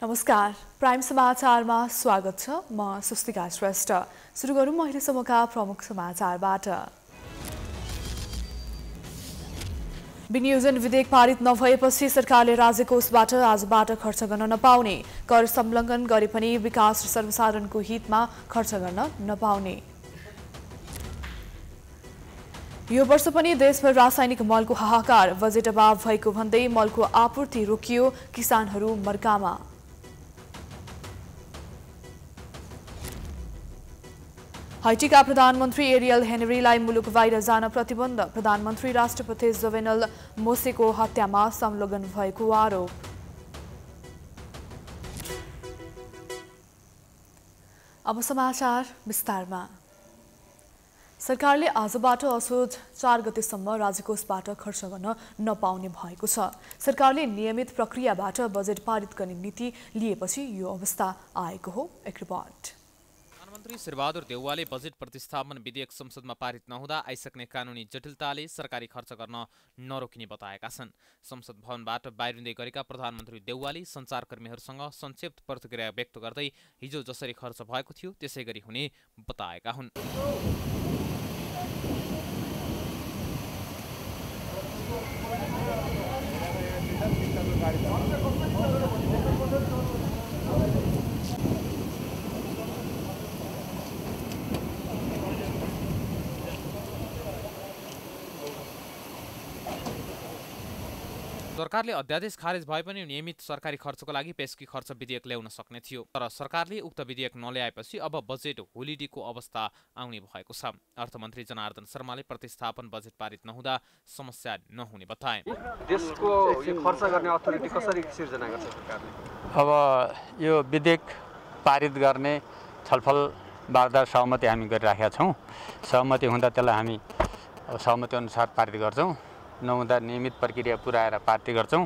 नमस्कार, प्राइम समाचारमा स्वागत छ। म सुस्तिका श्रेष्ठ। सुरु गरौँ अहिलेसम्मका प्रमुख समाचारबाट। विनियोजन विधेयक पारित नभएपछि सरकारले राज्य कोषबाट आजबाट खर्च गर्न नपाउने, कर संलग्न गरे पनि विकास र सर्वसाधारणको हितमा खर्च गर्न नपाउने। यो वर्ष पनि देशभर रासायनिक मलको हाहाकार, बजेट अभाव भएको भन्दै मलको आपूर्ति रोकियो, किसानहरू मर्कामा। हाइटीका प्रधानमन्त्री एरियल हेनरीलाई मुलुक बाहिर जान प्रतिबन्ध, प्रधानमन्त्री राष्ट्रपति जोवेनल मोसेको हत्यामा संलग्न भएको आरोप। अब समाचार विस्तारमा। सरकारले आजबाट असोज 4 गतेसम्म राज्यकोषबाट खर्च गर्न नपाउने भएको छ। सरकारले नियमित प्रक्रियाबाट बजेट पारित गर्ने नीति लिएपछि यो अवस्था आएको हो। एक रिपोर्ट। प्रधानमन्त्री शेरबहादुर देउवाले बजेट प्रतिस्थापन विधेयक संसदमा पारित नहुँदा आइसक्ने कानुनी जटिलताले सरकारी खर्च गर्न नरोकिने बताएका छन्। संसद भवनबाट बाहिरिँदै गरेका प्रधानमन्त्री देउवाले सञ्चारकर्मीहरूसँग संक्षिप्त प्रतिक्रिया व्यक्त गर्दै हिजो जसरी खर्च भएको थियो त्यसै गरी हुने बताएका हुन्। सरकारले अध्यादेश खारेज भए पनि नियमित सरकारी खर्चको लागि पेशकी खर्च विधेयक ल्याउन सक्ने थियो, तर सरकारले उक्त विधेयक नल्याएपछि अब बजेट होलिडेको अवस्था आउने भएको छ। अर्थमन्त्री जनार्दन शर्माले प्रतिस्थापन बजेट पारित नहुँदा समस्या नहुने बताए। देशको यो खर्च गर्ने अथोरिटी कसरी सिर्जना गर्छ सरकारले? अब यो विधेयक पारित गर्ने छलफल बाँड्दा सहमति हामी गरिराखेका छौँ। सहमति हुँदा त्यसलाई हामी सहमति अनुसार पारित गर्छौँ, नहुँदा नियमित प्रक्रिया पुऱ्याएर पारित गर्छौँ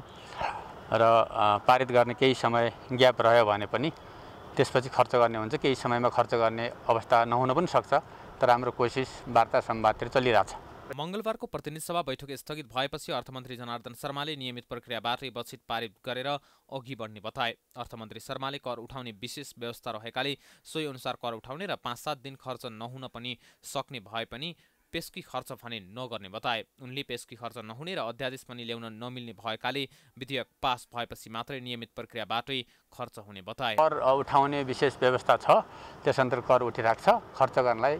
र पारित गर्ने केही समय ग्याप रह्यो भने पनि त्यसपछि खर्च गर्ने हुन्छ। केही समयमा खर्च गर्ने अवस्था नहुन पनि सक्छ, तर हाम्रो कोसिस वार्ता संवादतिर चलिरहेछ। मंगलबारको प्रतिनिधि सभा बैठक स्थगित भएपछि अर्थमन्त्री जनार्दन शर्माले नियमित प्रक्रियाबाटै बजेट पारित गरेर अघि बढ्ने बताए। अर्थमन्त्री शर्माले कर उठाउने विशेष व्यवस्था रहेकाले सोही अनुसार कर उठाउने र 5-7 दिन खर्च नहुन पनि सक्ने भए पनि पेशकी खर्च भने नगर्ने बताए। उनले पेशकी खर्च नहुने र अध्यादेश पनि ल्याउन नमिल्ने भएकाले विधेयक पास भएपछि मात्रै नियमित प्रक्रियाबाटै खर्च हुने बताए। कर उठाउने विशेष व्यवस्था छ, त्यस अन्तर्गत कर उठिरहेको छ। खर्च गर्नलाई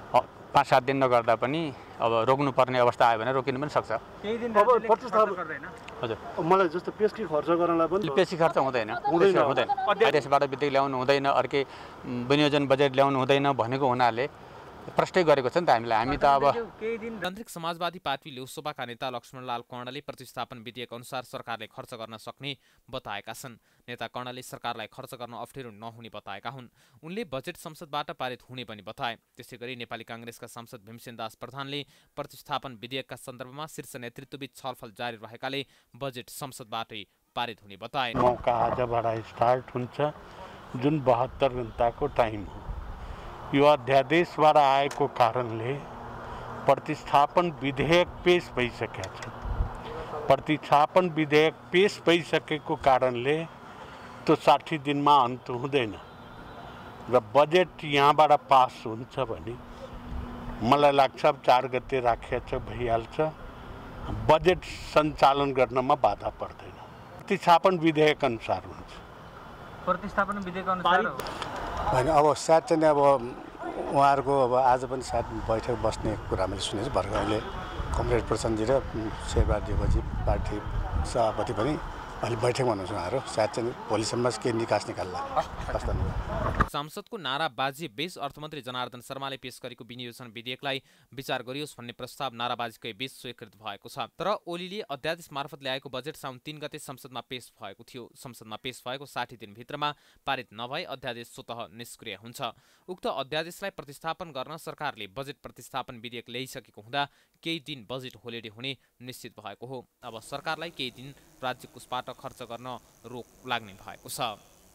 5-7 दिन नगर्दा पनि अब रोक्नुपर्ने अवस्था आयो भने रोकिनु पनि सक्छ। केही दिन अब प्रतिस्थापन गर्दैन। हजुर, मलाई जस्तो पेशकी खर्च गर्नलाई पनि पेशी खर्च हुँदैन। अध्यादेशबाट विधेयक ल्याउनु हुँदैन, अर्कै विनियोजन बजेट ल्याउनु हुँदैन भनेको हुनाले प्रष्टै गरेको छ नि त हामीलाई। हामी त अब तान्त्रिक समाजवादी पार्टी लोकसभाका नेता लक्ष्मणलाल कर्णले प्रतिस्थापन विधेयक अनुसार सरकारले खर्च गर्न सक्ने बताएका छन्। नेता कर्णले सरकारलाई खर्च गर्न अप्ठ्यारो नहुने बताएका हुन्। उनले बजेट संसदबाट पारित हुने पनि बताए। त्यसैगरी नेपाली कांग्रेसका सांसद भीमसेन दास प्रधानले प्रतिस्थापन विधेयकका सन्दर्भमा शीर्ष नेतृत्वबीच छलफल जारी रहेकाले बजेट संसदबाटै पारित हुने बताए। मौका आजबाट स्टार्ट हुन्छ, जुन 72 घण्टाको टाइम हो। यो अध्यादेशबाट आएको कारणले प्रतिस्थापन विधेयक पेश भइसकेको छ। प्रतिस्थापन विधेयक पेश भइसकेको कारणले त्यो 60 दिनमा अन्त हुँदैन र बजेट यहाँबाट पास हुन्छ भने मलाई लाग्छ 4 गते राखेको छ भइहाल्छ। बजेट सञ्चालन गर्नमा बाधा पर्दैन। प्रतिस्थापन विधेयक अनुसार हुन्छ। प्रतिस्थापन विधेयक अनुसार होइन, अब सायद चाहिँ अब उहाँहरूको अब आज पनि सायद बैठक बस्ने कुरा मैले सुनेको छु। भर्खर अहिले कमरेड प्रचण्डजी र शेरबहादुर पार्टी सभापति पनि अहिले बैठकमा हुनुहुन्छ उहाँहरू। सायद चाहिँ भोलिसम्म के निकास निकाल्ला। सांसदको नाराबाजी बीच अर्थमन्त्री जनार्दन शर्माले पेश गरेको विनियोजन विधेयकलाई विचार गरियोस् भन्ने प्रस्ताव नाराबाजीकै बीच स्वीकृत भएको छ। तर ओलीले अध्यादेश मार्फत ल्याएको बजेट साउन 3 गते संसदमा पेश भएको थियो। संसदमा पेश भएको 60 दिनभित्रमा पारित नभए अध्यादेश स्वतः निष्क्रिय हुन्छ। उक्त अध्यादेशलाई प्रतिस्थापन गर्न सरकारले बजेट प्रतिस्थापन विधेयक ल्याइसकेको हुँदा केही दिन बजेट होलिडे हुने निश्चित भएको हो। अब सरकारलाई केही दिन राज्य कोषबाट खर्च गर्न रोक लाग्ने भएको छ।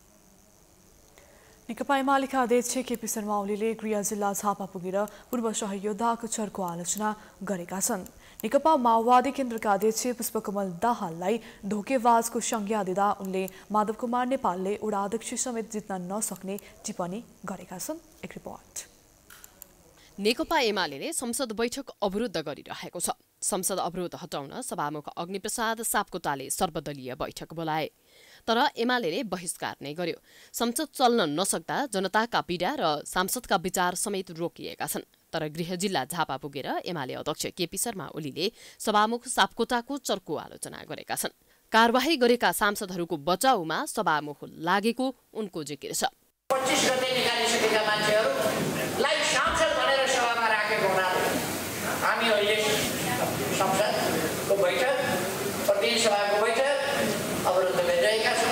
नेकपा एमालेका अध्यक्ष केपी शर्मा ओलीले गृह जिल्ला झापा पुगेर पूर्व सहयोद्धाको चर्को आलोचना गरेका छन्। नेकपा माओवादी केन्द्रका अध्यक्ष पुष्पकमल दाहाललाई धोकेबाजको संज्ञा दिँदा उनले माधव कुमार नेपालले वडा अध्यक्ष समेत जित्न नसक्ने टिप्पणी गरेका छन्। एक रिपोर्ट। नेकपा एमाले संसद बैठक अवरुद्ध गरिरहेको छ। संसद अवरोध हटाउन सभामुख अग्निप्रसाद सापकोटाले सर्वदलीय बैठक बोलाए, तर एमाले बहिष्कार नै गर्यो। संसद चल्न नसक्दा जनताका पीडा र सांसदका विचार समेत रोकिएका छन्। तर गृह जिल्ला झापा पुगेर एमाले अध्यक्ष केपी शर्मा ओलीले सभामुख सापकोटाको चर्को आलोचना गरेका छन्। कारबाही गरेका सांसदहरूको बचाउमा सभामुख लागेको उनको जिकिर छ। 25 गते निकालिसकेका मान्छेहरूलाई सांसद भनेर सभामा राखेको हुनाले हामी अहिले संसदको बैठक, प्रतिनिधि सभाको बैठक अवरुद्ध गरिरहेका छौँ।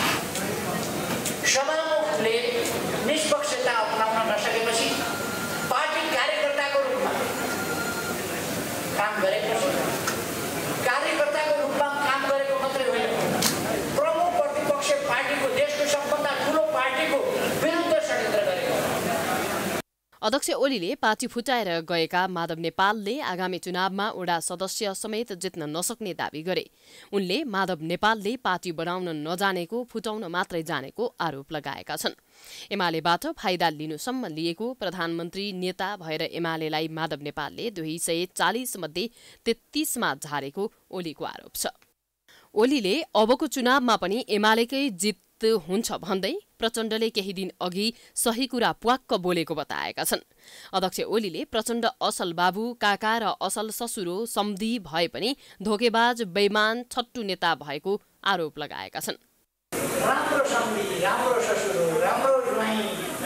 सभामुखले निष्पक्षता अपनाउन नसकेपछि पार्टी कार्यकर्ताको रूपमा काम गरेपछि, कार्यकर्ताको रूपमा काम गरेको मात्रै होइन, प्रमुख प्रतिपक्ष पार्टीको, देशको सबभन्दा ठुलो पार्टीको विरुद्ध षड्यन्त्र गरेको। अध्यक्ष ओलीले पार्टी फुटाएर गएका माधव नेपालले आगामी चुनावमा वडा सदस्य समेत जित्न नसक्ने दावी गरे। उनले माधव नेपालले पार्टी बनाउन नजानेको, फुटाउन मात्रै जानेको आरोप लगाएका छन्। एमालेबाट फाइदा लिनुसम्म लिएको प्रधानमन्त्री नेता भएर एमालेलाई माधव नेपालले 240 मध्ये 33मा झारेको ओलीको आरोप छ। ओलीले अबको चुनावमा पनि एमालेकै जित हुन्छ भन्दै प्रचण्डले केही दिन अघि सही कुरा प्वाक्क बोलेको बताएका छन्। अध्यक्ष ओलीले प्रचण्ड असल बाबु, काका र असल ससुरो सम्धी भए पनि धोकेबाज, बेइमान, छट्टु नेता भएको आरोप लगाएका छन्। राम्रो सम्धी, राम्रो ससुरो, राम्रो ज्वाइँ,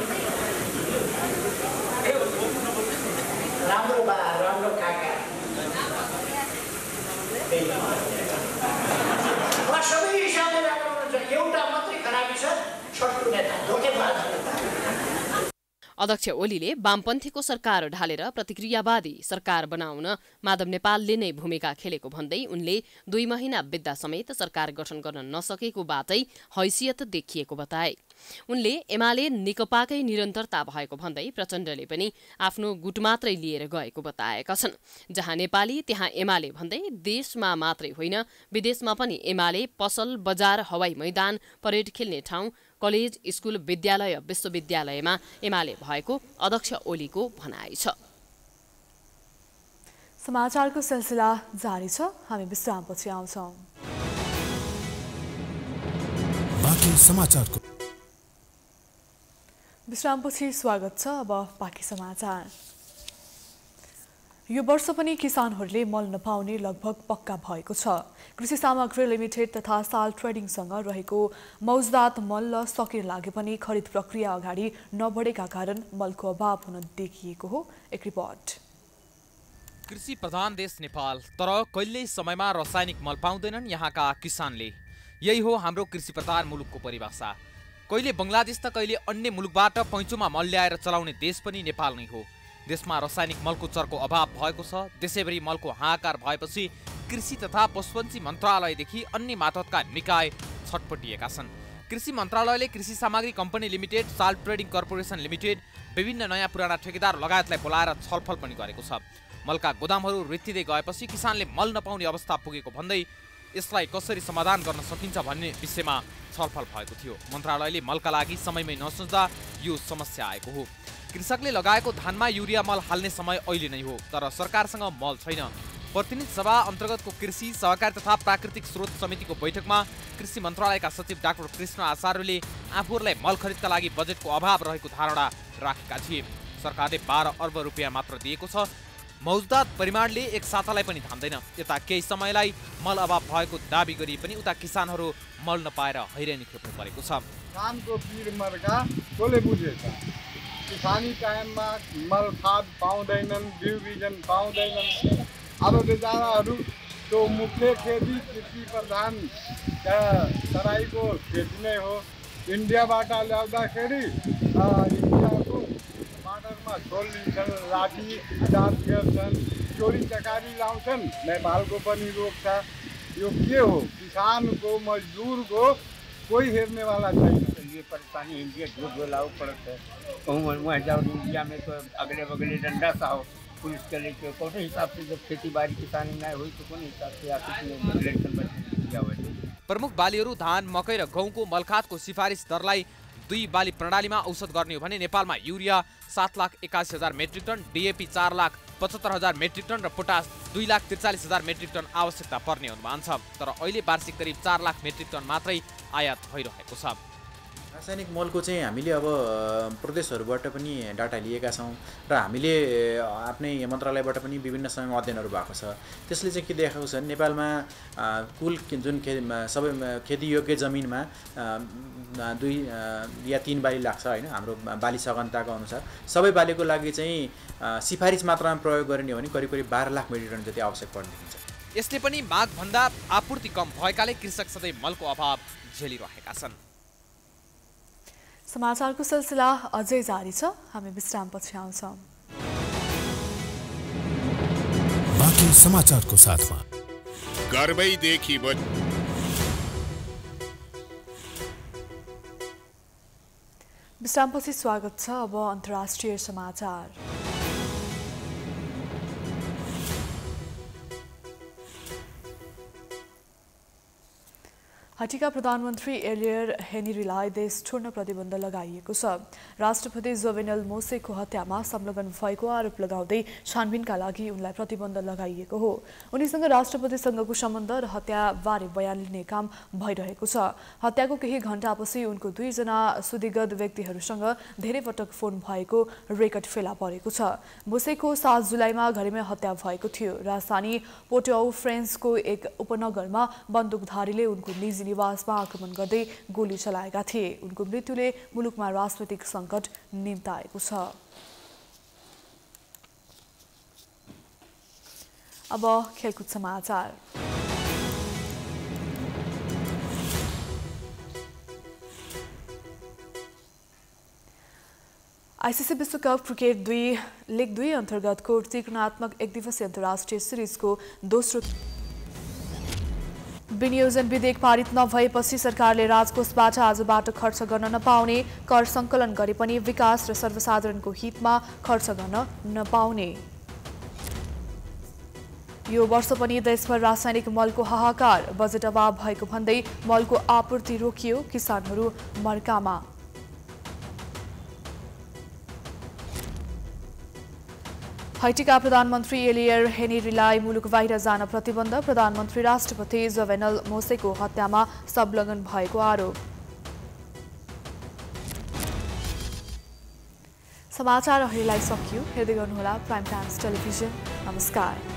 राम्रो बा, राम्रो काका, सबै हिसाबले राम्रो हुन्छ। एउटा मात्रै खराबी छ, छट्टु नेता, धोकेबाज नेता। अध्यक्ष ओलीले वामपन्थीको सरकार ढालेर प्रतिक्रियावादी सरकार बनाउन माधव नेपालले नै भूमिका खेलेको भन्दै उनले 2 महिना बित्दा समेत सरकार गठन गर्न नसकेको बाटै हैसियत देखिएको बताए। उनले एमाले नेकपाकै निरन्तरता भएको भन्दै प्रचण्डले पनि आफ्नो गुट मात्रै लिएर गएको बताएका छन्। जहाँ नेपाली त्यहाँ एमाले भन्दै देशमा मात्रै होइन विदेशमा पनि एमाले पसल, बजार, हवाई मैदान, परेड खेल्ने ठाउँ, कलेज, स्कुल, विद्यालय, विश्वविद्यालयमा एमाले भएको अध्यक्ष ओलीको भनाइ छ। समाचारको सिलसिला जारी छ। हामी विश्रामपछि आउँछौँ। बाँकी समाचारको विश्रामपछि स्वागत छ। अब बाँकी समाचार। यो वर्ष पनि किसानहरूले मल नपाउने लगभग पक्का भएको छ। कृषि सामग्री लिमिटेड तथा साल ट्रेडिङसँग रहेको मौजदात मल सकिन लागे पनि खरिद प्रक्रिया अगाडि नबढेका कारण मलको अभाव हुन देखिएको हो। एक रिपोर्ट। कृषि प्रधान देश नेपाल, तर कहिल्यै समयमा रासायनिक मल पाउँदैनन् यहाँका किसानले। यही हो हाम्रो कृषि प्रधान मुलुकको परिभाषा। कहिले बङ्गलादेश त कहिले अन्य मुलुकबाट पैँचोमा मल ल्याएर चलाउने देश पनि नेपाल नै हो। देशमा रासायनिक मलको चर्को अभाव भएको छ। देशैभरि मलको हाहाकार भएपछि कृषि तथा पशुपन्छी मन्त्रालयदेखि अन्य मातहतका निकाय छटपटिएका छन्। कृषि मन्त्रालयले कृषि सामग्री company limited, salt trading corporation limited, विभिन्न नयाँ पुराना ठेकेदार लगायतलाई बोलाएर छलफल पनि गरेको छ। मलका गोदामहरू रित्तिँदै गएपछि किसानले मल नपाउने अवस्था पुगेको भन्दै यसलाई कसरी समाधान गर्न सकिन्छ भन्ने विषयमा छलफल भएको थियो। मन्त्रालयले मलका लागि समयमै नसोच्दा यो समस्या आएको हो। कृषकले लगाएको धानमा युरिया मल हाल्ने समय अहिले नै हो, तर सरकारसँग मल छैन। प्रतिनिधि सभा अन्तर्गतको कृषि, सहकारी तथा प्राकृतिक स्रोत समितिको बैठकमा कृषि मन्त्रालयका सचिव डाक्टर कृष्ण आचार्यले आफूहरूलाई मल खरिदका लागि बजेटको अभाव रहेको धारणा राखेका थिए। सरकारले 12 अर्ब रुपियाँ मात्र दिएको छ। मौजदात परिमाणले एक सातालाई पनि थाम्दैन। यता केही समयलाई मल अभाव भएको दाबी गरी पनि उता किसानहरू मल नपाएर हैरानी खेप्नु परेको छ। किसानको पीड मर्का कसले बुझेछ? किसानी टाइममा मल खाद पाउँदैनन्, बिउ बिजन पाउँदैनन्। अब बेचाराहरू त्यो मुख्य खेती कृषि प्रधान तराईको खेती नै हो। इन्डियाबाट ल्याउँदाखेरि इन्डियाको बाटरमा छोडिदिन्छन्, लाठी जात गर्छन्, चोरी चकारी लाउँछन्। नेपालको पनि रोग छ। यो के हो? किसानको मजदुरको कोई हेर्नेवाला छैन। ये परेशानी इंडिया झूठ बोलाओ पड़ता है। कहूँ वहाँ जाओ इंडिया में तो अगले बगले डंडा सा हो, पुलिस के लेके कौन हिसाब से जब खेती बाड़ी किसानी नहीं हुई तो कौन हिसाब से आपने इलेक्शन में किया हुआ है। प्रमुख बालीहरू धान, मकै र गहुँको मलखातको सिफारिस दरलाई 2 बाली प्रणालीमा औसत गर्ने हो भने नेपालमा urea 7,81,000 metric ton, DAP 4,75,000 metric ton र पोटास 2,43,000 मेट्रिक टन आवश्यकता पर्ने अनुमान छ। तर अहिले वार्षिक करिब 4 लाख मेट्रिक टन मात्रै आयात भइरहेको छ। रासायनिक मलको चाहिँ हामीले अब प्रदेशहरूबाट पनि डाटा लिएका छौँ र हामीले आफ्नै मन्त्रालयबाट पनि विभिन्न समयमा अध्ययनहरू भएको छ। त्यसले चाहिँ के देखाएको छ भने नेपालमा कुल जुन सबै खेतीयोग्य जमिनमा 2 या 3 बाली लाग्छ होइन, हाम्रो बाली सघनताको अनुसार सबै बालीको लागि चाहिँ सिफारिस मात्रामा प्रयोग गर्ने हो भने करिब 12 लाख मेट्रिक टन जति आवश्यक पर्ने देखिन्छ। यसले पनि मागभन्दा आपूर्ति कम भएकाले कृषक सधैँ मलको अभाव झेलिरहेका छन्। समाचारको सिलसिला अझै जारी छ, हामी विश्रामपछि आउँछौँ। बाँकी समाचारको साथमा गर्वैदेखि विश्रामपछि स्वागत छ। अब अन्तर्राष्ट्रिय समाचार। हाइटीका प्रधानमन्त्री एरियर हेनरीलाई देश छोड्न प्रतिबन्ध लगाइएको छ। राष्ट्रपति जोवेनल मोसेको हत्यामा संलग्न भएको आरोप लगाउँदै छानबिनका लागि उनलाई प्रतिबन्ध लगाइएको हो। उनीसँग राष्ट्रपतिसँगको सम्बन्ध र हत्याबारे बयान लिने काम भइरहेको छ। हत्याको केही घण्टापछि उनको 2 जना सुधिगत व्यक्तिहरूसँग धेरै पटक फोन भएको रेकर्ड फेला परेको छ। मोसेको 7 जुलाईमा घरमै हत्या भएको थियो। राजधानी पोर्ट औ फ्रेन्सको एक उपनगरमा बन्दुकधारीले उनको निजी निवासमा आक्रमण गर्दै गोली चलाएका थिए। उनको मृत्युले मुलुकमा राजनैतिक सङ्कट निम्ताएको छ। अब खेलकुद समाचार। आइसिसी विश्वकप क्रिकेट लीग 2 अन्तर्गतको त्रिकोणात्मक एकदिवसीय अन्तर्राष्ट्रिय सिरिजको दोस्रो विनियोजन विधेयक पारित नभएपछि सरकारले राजकोषबाट आजबाट खर्च गर्न नपाउने, कर सङ्कलन गरे पनि विकास र सर्वसाधारणको हितमा खर्च गर्न नपाउने। यो वर्ष पनि देशभर रासायनिक मलको हाहाकार, बजेट अभाव भएको भन्दै मलको आपूर्ति रोकियो, किसानहरू मर्कामा। हाइटीका प्रधानमन्त्री एरियर हेनरीलाई मुलुक बाहिर जान प्रतिबन्ध, प्रधानमन्त्री राष्ट्रपति जोवेनल मोसेको हत्यामा संलग्न भएको आरोप। समाचार अहिलेलाई सकियो। हेर्दै गर्नुहोला प्राइम टाइम्स टेलिभिजन। नमस्कार।